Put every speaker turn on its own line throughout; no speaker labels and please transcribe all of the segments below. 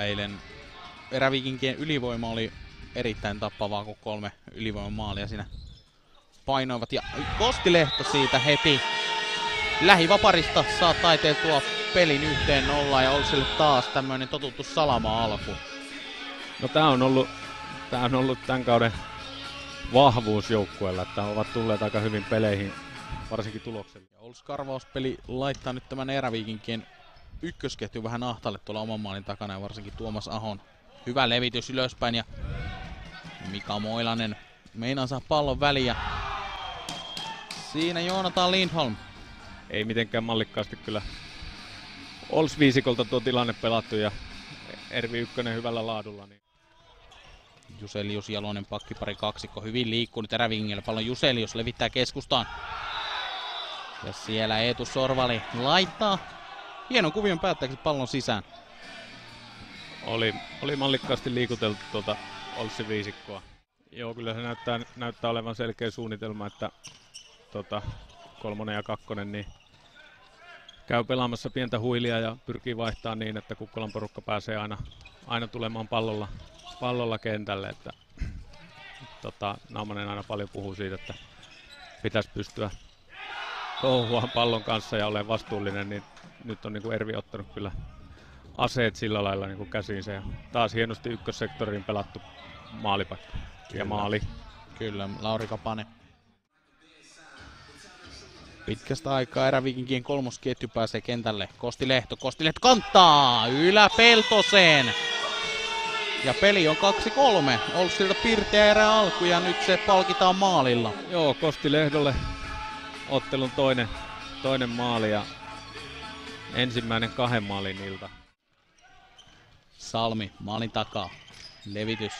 eilen. Eräviikinkien ylivoima oli erittäin tappavaa, kun 3 ylivoimamaalia siinä painoivat. Ja Kostilehto siitä heti lähivaparista saa taiteiltua pelin 1-0 ja Olssille taas tämmöinen totuttu salama alku.
No tää on ollut tämän kauden vahvuus joukkueella, että ovat tulleet aika hyvin peleihin, varsinkin tuloksella.
Ols karvauspeli laittaa nyt tämän Eräviikinkien ykkösketju vähän ahtaalle tuolla oman maalin takana ja varsinkin Tuomas Ahon. Hyvä levitys ylöspäin ja Mika Moilanen meinaa saa pallon väliä. Siinä Joonatan Lindholm.
Ei mitenkään mallikkaasti kyllä Ols viisikolta tuo tilanne pelattu ja Ervi Ykkönen hyvällä laadulla. Niin.
Juselius Jalonen pakkipari kaksikko hyvin liikkuu nyt Eräviikingillä. Pallon Juselius levittää keskustaan. Ja siellä Eetu Sorvali laittaa hienon kuvion päättääkseni pallon sisään.
Oli mallikkaasti liikuteltu tuota Olssin viisikkoa. Joo, kyllä se näyttää olevan selkeä suunnitelma, että 3 ja 2 niin käy pelaamassa pientä huilia ja pyrkii vaihtaa niin, että Kukkolan porukka pääsee aina tulemaan pallolla kentälle. Että, Naumanen aina paljon puhuu siitä, että pitäisi pystyä touhuaan pallon kanssa ja olemaan vastuullinen, niin nyt on niin kuin Ervi ottanut kyllä aseet sillä lailla niin kuin käsiinsä. Ja taas hienosti ykkössektoriin pelattu maalipaikka ja maali.
Kyllä, Lauri Kapanen. Pitkästä aikaa Eräviikinkien kolmosketju pääsee kentälle. Kostilehto kanttaa yläpeltoseen. Ja peli on 2-3. Olssilta pirteä erä alku ja nyt se palkitaan maalilla.
Joo, Kostilehdolle ottelun toinen maali ja ensimmäinen 2 maalin ilta.
Salmi maalin takaa. Levitys.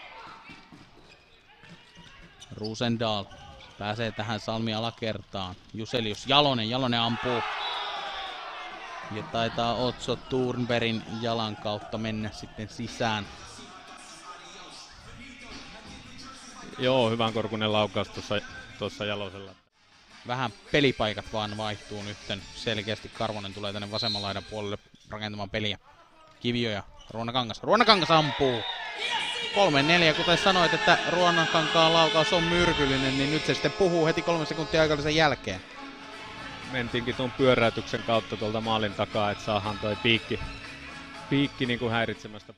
Rosendal pääsee tähän Salmi alakertaan. Juselius Jalonen ampuu. Ja taitaa Otso Thurnbergin jalan kautta mennä sitten sisään.
Joo, hyvän korkunen laukaus tuossa Jalosella. Vähän
pelipaikat vaan vaihtuu nytten. Selkeästi Karvonen tulee tänne vasemman laidan puolelle rakentamaan peliä. Kivio ja Ruonakangas ampuu. 3-4, kuten sanoit, että Ruonankankaan laukaus on myrkyllinen, niin nyt se sitten puhuu heti 3 sekuntia aikallisen jälkeen.
Mentiinkin tuon pyöräytyksen kautta tuolta maalin takaa, että saadaan toi piikki niin kuin häiritsemästä.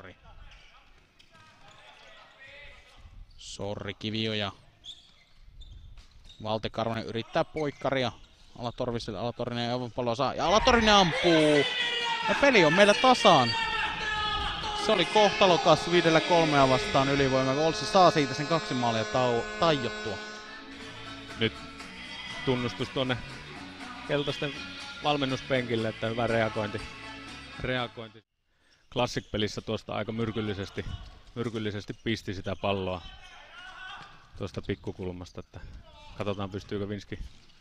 Sorri Kivio ja Valte Karvonen yrittää poikkaria. Alatorvinen ei aivan paljon saa. Ja Alatorvinen ampuu. Ja peli on meillä tasaan. Se oli kohtalokas 5-3 vastaan ylivoima. Olssi saa siitä sen 2 maalia taijottua.
Nyt tunnustus tuonne keltaisten valmennuspenkille, että hyvä reagointi. Classic-pelissä tuosta aika myrkyllisesti pisti sitä palloa tuosta pikkukulmasta, että katsotaan pystyykö Vinski.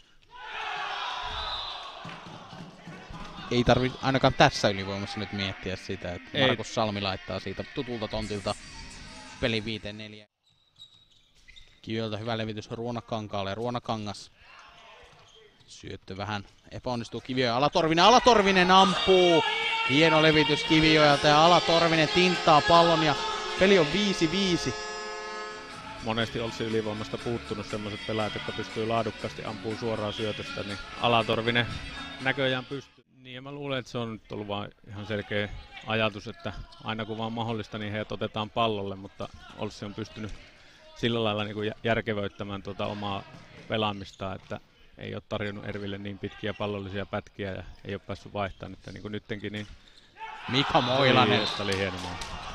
Ei tarvitse ainakaan tässä ylivoimassa nyt miettiä sitä, että Markus Salmi laittaa siitä tutulta tontilta pelin 5-4. Kiviolta hyvä levitys Ruonakankaalle. Ruonakangas. Syöttö vähän epäonnistuu Kivio ja Alatorvinen ampuu. Hieno levitys Kivioilta ja Alatorvinen tinttaa pallon ja peli on 5-5.
Monesti Olssi ylivoimasta puuttunut sellaiset pelaajat, jotka pystyy laadukkaasti ampuu suoraan syötöstä, niin Alatorvinen näköjään pystyy. Niin ja mä luulen, että se on nyt ollut vaan ihan selkeä ajatus, että aina kun vaan mahdollista, niin heidät otetaan pallolle, mutta Olssi on pystynyt sillä lailla niin kuin järkevöittämään omaa pelaamista, että ei ole tarjonnut Erville niin pitkiä pallollisia pätkiä ja ei ole päässyt vaihtamaan, että niin kuin nyttenkin niin
Mika Moilanen.
Oli hieno maali.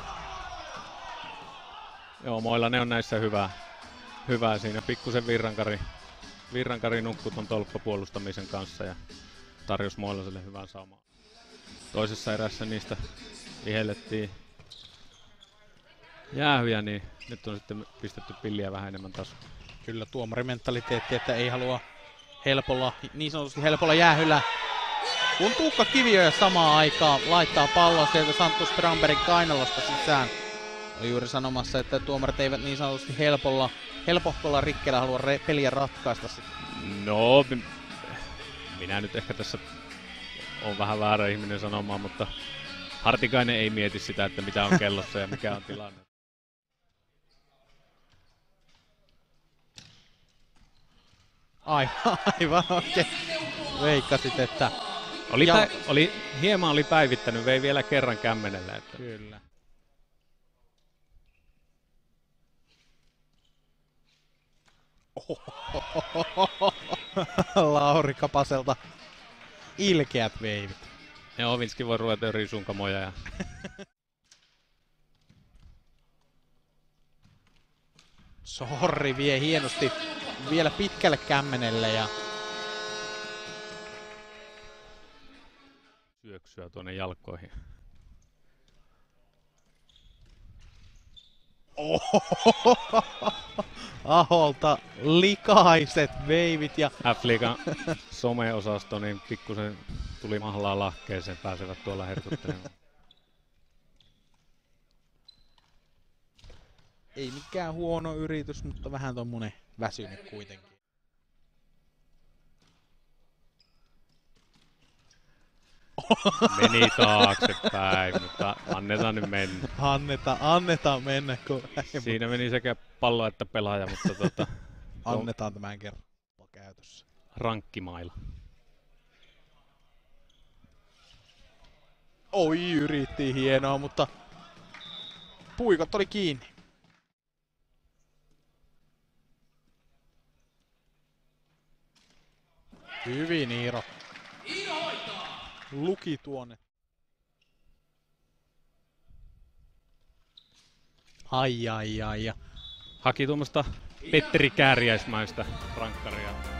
Joo, Moilanen on näissä hyvä siinä. Pikkusen virrankari nukkui ton tolppapuolustamisen kanssa ja tarjosi Moilaselle hyvän saumaa. Toisessa erässä niistä vihellettiin jäähyjä, niin nyt on sitten pistetty pilliä vähän enemmän tasoa.
Kyllä tuomarimentaliteetti, että ei halua niin sanotusti helpolla jäähyllä. Kun Tuukka Kivio samaan aikaan laittaa pallon sieltä Santtu Strandbergin kainalosta sisään. Oli juuri sanomassa, että tuomarit eivät niin sanotusti helpohkolla rikkeellä halua peliä ratkaista.
No, minä nyt ehkä tässä on vähän väärä ihminen sanomaan, mutta Hartikainen ei mieti sitä, että mitä on kellossa ja mikä on tilanne.
Aivan oikein. Veikkasit, että...
Hieman oli päivittänyt, vei vielä kerran kämmenellä. Että...
Kyllä. Lauri Kapaselta ilkeät veivit.
Ja Ovinski voi ruveta risunkamoja. Ja...
Sorri, vie hienosti vielä pitkälle kämmenelle ja...
Syöksyä tuonne jalkoihin.
Aholta likaiset veivit ja...
F-liigan some-osasto niin pikkusen tuli mahlaa lahkeeseen, pääsevät tuolla herkuttelemaan.
Ei mikään huono yritys, mutta vähän tommonen väsynyt kuitenkin.
Meni taaksepäin, mutta annetaan nyt mennä.
Annetaan mennä, kun...
Siinä meni sekä pallo että pelaaja, mutta
annetaan tämän kerran käytössä.
Rankkimailla.
Oi, yritti hienoa, mutta puikot oli kiinni. Hyvin Iiro. Luki tuonne. Ai.
Haki tuommoista Petteri Kääriäismäistä rankkaria.